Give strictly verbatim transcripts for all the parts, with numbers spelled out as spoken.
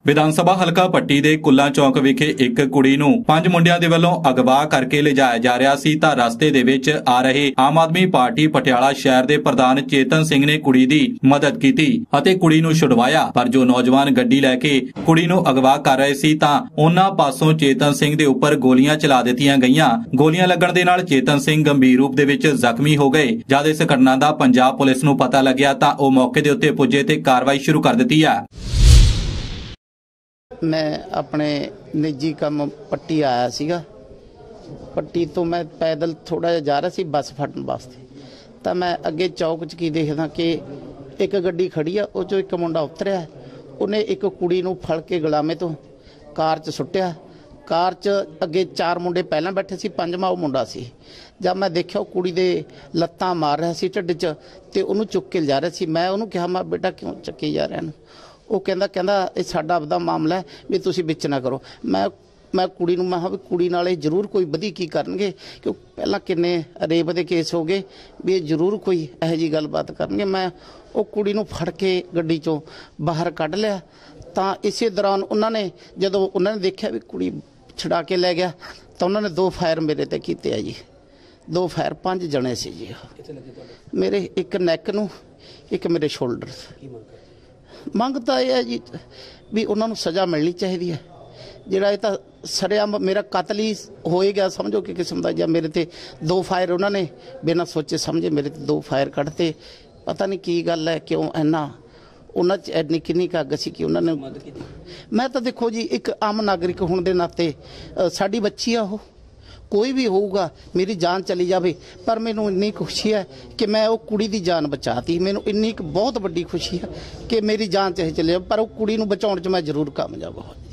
विधान सभा हलका पट्टी ਦੇ ਕੁੱਲਾ ਚੌਕ ਵਿਖੇ ਇੱਕ ਕੁੜੀ ਨੂੰ ਪੰਜ ਮੁੰਡਿਆਂ ਦੇ ਵੱਲੋਂ ਅਗਵਾ ਕਰਕੇ ਲਿਜਾਇਆ ਜਾ ਰਿਹਾ ਸੀ ਤਾਂ ਰਸਤੇ ਦੇ ਵਿੱਚ ਆ ਰਹੇ ਆਮ ਆਦਮੀ ਪਾਰਟੀ ਪਟਿਆਲਾ ਸ਼ਹਿਰ ਦੇ ਪ੍ਰਧਾਨ ਚੇਤਨ ਸਿੰਘ ਨੇ ਕੁੜੀ ਦੀ ਮਦਦ ਕੀਤੀ ਅਤੇ ਕੁੜੀ ਨੂੰ ਛੁਡਵਾਇਆ। ਪਰ ਜੋ ਨੌਜਵਾਨ ਗੱਡੀ ਲੈ ਕੇ ਕੁੜੀ ਨੂੰ ਅਗਵਾ ਕਰ ਰਹੇ ਸੀ ਤਾਂ ਉਹਨਾਂ ਪਾਸੋਂ ਚੇਤਨ ਸਿੰਘ ਦੇ ਉੱਪਰ ਗੋਲੀਆਂ ਚਲਾ ਦਿੱਤੀਆਂ ਗਈਆਂ। ਗੋਲੀਆਂ ਲੱਗਣ ਦੇ ਨਾਲ ਚੇਤਨ ਸਿੰਘ ਗੰਭੀਰ ਰੂਪ ਦੇ ਵਿੱਚ ਜ਼ਖਮੀ ਹੋ ਗਏ। ਜਦ ਇਸ ਘਟਨਾ ਦਾ ਪੰਜਾਬ ਪੁਲਿਸ ਨੂੰ ਪਤਾ ਲੱਗਿਆ ਤਾਂ ਉਹ ਮੌਕੇ ਦੇ ਉੱਤੇ ਪੁੱਜੇ ਤੇ ਕਾਰਵਾਈ ਸ਼ੁਰੂ ਕਰ ਦਿੱਤੀ ਹੈ। मैं अपने निजी काम पट्टी आया सीगा। पट्टी तो मैं पैदल थोड़ा जिहा जा रहा सी बस फड़न वास्ते, तो मैं अगे चौक च की देखदा कि एक गड्डी खड़ी आ, उस चों एक मुंडा उतरिया, उन्हें एक कुड़ी नूं फड़ के गुलामे तो कार च सुट्टिया। कार च अगे चार मुंडे पहलां बैठे सी, पंजवां वो मुंडा सी। जब मैं देखिया कुड़ी दे लत्तां मार रहा सी ढिड च ते उहनूं चुक के जा रहा सी। मैं उहनूं कहा मैं बेटा क्यों चुके जा रहे हैं? वो कहता कहता ये साडा आपदा मामला है भी तुसीं विच ना करो। मैं मैं कुड़ी नूं मैं भी कुड़ी नाल जरूर कोई वधी की करनगे, क्यों पहला किन्ने रेप दे केस हो गए भी जरूर कोई इहो जी गलबात करनगे। मैं वो कुड़ी नूं फड़ के गड्डी चों बाहर कढ लिया। तो इसे दौरान उन्होंने जदों उन्होंने देखा भी कुड़ी छुड़ा के लै गया तो उन्होंने दो फायर मेरे ते कीते आ जी। दो फायर पांच जने सी जी। मेरे एक नैक नूं, एक मेरे शोल्डर। मंग तो यह है जी भी उन्होंने सज़ा मिलनी चाहिए है। जिहड़ा ये तो सरेआम मेरा कतल ही हो ही गया समझो कि किस्म का। जब मेरे ते दो फायर उन्होंने बिना सोचे समझे मेरे ते दो फायर कढ़ते। पता नहीं की गल है क्यों इन्ना उन्होंने एडनी किन्नी कग सी कि उन्होंने। मैं तो देखो जी एक आम नागरिक होने के नाते साड़ी बच्ची आ, वो कोई भी होगा मेरी जान चली जाए, पर मैनू इन्नी खुशी है कि मैं वो कुड़ी दी जान बचाती। मैनू इन्नी एक बहुत बड़ी खुशी है कि मेरी जान चाहे चले जाए, पर वो कुड़ी नूं बचाउण च मैं जरूर कामयाब हो।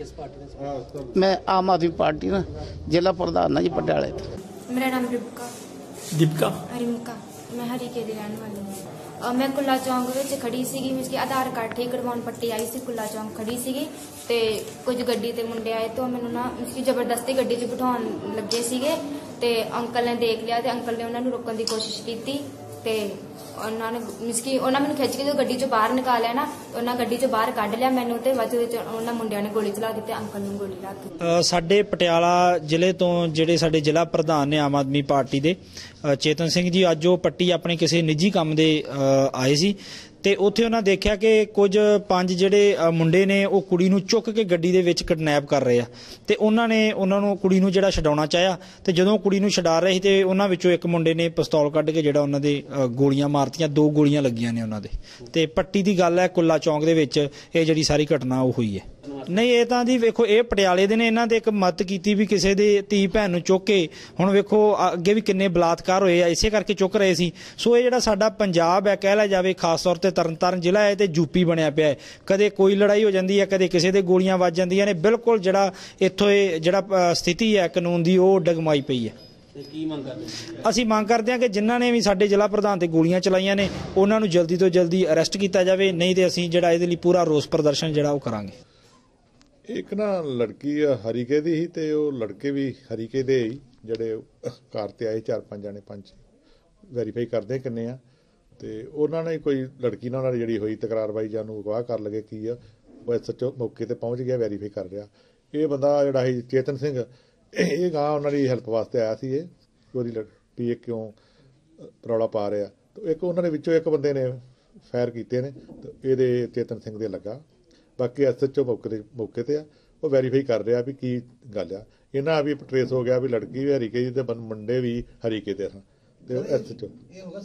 मैं आम आदमी पार्टी ना जिला प्रधान जी पटियाले। मेरा नाम रिमका दीपिका रिमका मैं हरीके दी रहने वाली हूँ। मैं कुल्ला चौंक विच खड़ी सीगी, मिसकी आधार कार्ड ठीक करवाउण पट्टी आई सी। कुल्ला चौंक खड़ी सीगी ते कुछ गड्डी ते मुंडे आए तो मैनू ना मिसकी जबरदस्ती गड्डी च बिठाउण लगे सीगे ते अंकल ने देख लिया ते अंकल ने उन्हां नूं रोकण दी कोशिश कीती ते उन्हां ने मिसकी उन्हां मैनू खिच के जो गड्डी चों बाहर निकालिया ना, उन्हां गड्डी चों बाहर कढ लिया मैनू ते बाद विच उन्हां मुंडियां ने गोली चला दित्ती, अंकल नूं गोली ला दित्ती। ਸਾਡੇ ਪਟਿਆਲਾ ਜ਼ਿਲ੍ਹੇ ਤੋਂ ਜਿਹੜੇ ਸਾਡੇ ਜ਼ਿਲ੍ਹਾ ਪ੍ਰਧਾਨ ਨੇ ਆਮ ਆਦਮੀ ਪਾਰਟੀ ਦੇ ਚੇਤਨ ਸਿੰਘ ਜੀ, ਅੱਜ ਉਹ ਪੱਟੀ ਆਪਣੇ ਕਿਸੇ ਨਿੱਜੀ ਕੰਮ ਦੇ ਆਏ ਸੀ ਤੇ ਉੱਥੇ ਉਹਨਾਂ ਦੇਖਿਆ ਕਿ ਕੁਝ ਪੰਜ ਜਿਹੜੇ ਮੁੰਡੇ ਨੇ ਉਹ ਕੁੜੀ ਨੂੰ ਚੁੱਕ ਕੇ ਗੱਡੀ ਦੇ ਵਿੱਚ ਕਿਡਨੈਪ ਕਰ ਰਹੇ ਆ ਤੇ ਉਹਨਾਂ ਨੇ ਉਹਨਾਂ ਨੂੰ ਕੁੜੀ ਨੂੰ ਜਿਹੜਾ ਛਡਾਉਣਾ ਚਾਹਿਆ ਤੇ ਜਦੋਂ ਕੁੜੀ ਨੂੰ ਛਡਾ ਰਹੇ ਸੀ ਤੇ ਉਹਨਾਂ ਵਿੱਚੋਂ ਇੱਕ ਮੁੰਡੇ ਨੇ ਪਿਸਤੌਲ ਕੱਢ ਕੇ ਜਿਹੜਾ ਉਹਨਾਂ ਦੇ ਗੋਲੀਆਂ ਮਾਰਤੀਆਂ। ਦੋ ਗੋਲੀਆਂ ਲੱਗੀਆਂ ਨੇ ਉਹਨਾਂ ਦੇ ਤੇ ਪੱਟੀ ਦੀ ਗੱਲ ਹੈ, ਕੁੱਲਾ ਚੌਂਕ ਦੇ ਵਿੱਚ ਇਹ ਜਿਹੜੀ ਸਾਰੀ ਘਟਨਾ ਉਹ ਹੋਈ ਹੈ। ਨਹੀਂ ਇਹ ਤਾਂ ਜੀ ਵੇਖੋ ਇਹ ਪਟਿਆਲੇ ਦੇ ਨੇ, ਇਹਨਾਂ ਦੇ ਇੱਕ ਮਦਦ ਕੀਤੀ ਵੀ ਕਿਸੇ ਦੇ ਧੀ ਭੈਣ ਨੂੰ ਚੁੱਕ ਕੇ। ਹੁਣ ਵੇਖੋ ਅੱਗੇ ਵੀ ਕਿੰਨੇ ਬਲਾਤਕਾਰ ਹੋਏ ਆ, ਇਸੇ ਕਰਕੇ ਚੁੱਕ ਰਹੇ ਸੀ। ਸੋ ਇਹ ਜਿਹੜਾ ਸਾਡਾ ਪੰਜਾਬ ਹੈ ਕਹਿ ਲਿਆ ਜਾਵੇ, ਖਾਸ ਤੌਰ ਤੇ ਤਰਨਤਾਰਨ ਜ਼ਿਲ੍ਹਾ ਹੈ ਤੇ ਯੂਪੀ ਬਣਿਆ ਪਿਆ ਹੈ। ਕਦੇ ਕੋਈ ਲੜਾਈ ਹੋ ਜਾਂਦੀ ਹੈ, ਕਦੇ ਕਿਸੇ ਦੇ ਗੋਲੀਆਂ ਵੱਜ ਜਾਂਦੀਆਂ ਨੇ। ਬਿਲਕੁਲ ਜਿਹੜਾ ਇੱਥੋਂ ਇਹ ਜਿਹੜਾ ਸਥਿਤੀ ਹੈ ਕਾਨੂੰਨ ਦੀ ਉਹ ਡਗਮਾਈ ਪਈ ਹੈ। ਕੀ ਮੰਗ ਕਰਦੇ? ਅਸੀਂ ਮੰਗ ਕਰਦੇ ਹਾਂ ਕਿ ਜਿਨ੍ਹਾਂ ਨੇ ਵੀ ਸਾਡੇ ਜ਼ਿਲ੍ਹਾ ਪ੍ਰਧਾਨ ਤੇ ਗੋਲੀਆਂ ਚਲਾਈਆਂ ਨੇ ਉਹਨਾਂ ਨੂੰ ਜਲਦੀ ਤੋਂ ਜਲਦੀ ਅਰੈਸਟ ਕੀਤਾ ਜਾਵੇ, ਨਹੀਂ ਤੇ ਅਸੀਂ ਜਿਹੜਾ ਇਹਦੇ ਲਈ ਪੂਰਾ ਰੋਸ ਪ੍ਰਦਰਸ਼ਨ ਜਿਹੜਾ ਉਹ ਕਰਾਂਗੇ। एक ना लड़की हरीके दी ही ते वो लड़के भी हरीके दे ही जड़े कार ते आए चार पांच जाने पंज वैरीफाई करते किन्ने आ ते उन्होंने कोई लड़की नाल जिहड़ी होई तकरारबाजी जानू अगवाह कर लगे की आ वो एस एच ओ मौके ते पहुँच गया, वैरीफाई कर रहा। ये बंदा जिहड़ा है चेतन सिंह ये गां उन्होंने हैल्प वास्ते आया सी। चोरी भी ये क्यों रौला पा रहा तो एक उन्होंने विचों एक बंदे ने फायर किए ने तो ये चेतन सिंह दे लगा। बाकी एस एच ओ मौके मौके ते आ वो वैरीफाई कर रहा भी की गल आ। इन्ना भी ट्रेस हो गया भी लड़की भी हरीके दी ते मुंडे भी हरीके ते सन ते एस एच ओ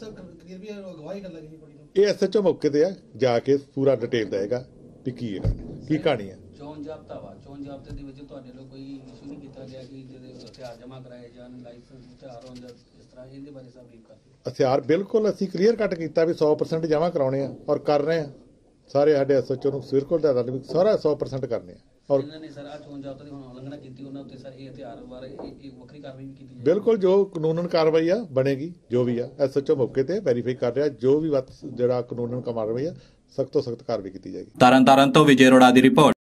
ये एस एच ओ मौके ते आ जाके पूरा डिटेल देगा भी की की कहानी है। ਚੋਣ ਜਾਬਤਾ ਵਾ ਚੋਣ ਜਾਬਤੇ ਦੇ ਵਿੱਚ ਤੁਹਾਡੇ ਲੋਕ ਕੋਈ ਇਸ਼ੂ ਨਹੀਂ ਕੀਤਾ ਗਿਆ ਕਿ ਜਿਹਦੇ ਹਥਿਆਰ ਜਮ੍ਹਾਂ ਕਰਾਏ ਜਾਣ, ਲਾਇਸੈਂਸ ਹਥਿਆਰ ਹੋਣ ਜਾਂ ਇਸ ਤਰ੍ਹਾਂ ਇਹਦੇ ਬਾਰੇ ਸਭ ਬਰੀਫ ਕਰਦੇ? ਹਥਿਆਰ ਬਿਲਕੁਲ ਅਸੀਂ ਕਲੀਅਰ ਕੱਟ ਕੀਤਾ ਵੀ ਸੌ ਪਰਸੈਂਟ ਜਮ੍ਹਾਂ ਕਰਾਉਣੇ ਆ ਔਰ ਕਰ ਰਹੇ ਆ। ਸਾਰੇ ਸਾਡੇ ਐਸ ਐਚ ਓ ਨੂੰ ਸਿਰਕਲ ਦਾ ਵੀ ਸਾਰਾ ਸੌ ਪਰਸੈਂਟ ਕਰਨੇ ਆ। ਔਰ ਇਹਨਾਂ ਨੇ ਸਰ ਆ ਚੋਣ ਜਾਬਤਾ ਦੀ ਹੁਣ ਉਲੰਘਣਾ ਕੀਤੀ ਉਹਨਾਂ ਉੱਤੇ ਸਰ ਇਹ ਹਥਿਆਰ ਬਾਰੇ ਇੱਕ ਵੱਖਰੀ ਕਾਰਵਾਈ ਵੀ ਕੀਤੀ ਜਾਵੇ? ਬਿਲਕੁਲ ਜੋ ਕਾਨੂੰਨ ਕਾਰਵਾਈ ਆ ਬਣੇਗੀ, ਜੋ ਵੀ ਆ ਐਸ ਐਚ ਓ ਮੌਕੇ ਤੇ ਵੈਰੀਫਾਈ ਕਰ ਰਿਹਾ, ਜੋ ਵੀ ਜਿਹੜਾ ਕਾਨੂੰਨ ਕਾਰਵਾਈ ਆ ਸਖਤ ਤੋਂ ਸਖਤ ਕਾਰਵਾਈ ਕੀਤੀ ਜਾਏਗੀ। ਤਰਨਤਾਰਨ ਤੋਂ ਵਿਜੇ ਅਰੋੜਾ ਦੀ ਰਿਪੋਰਟ।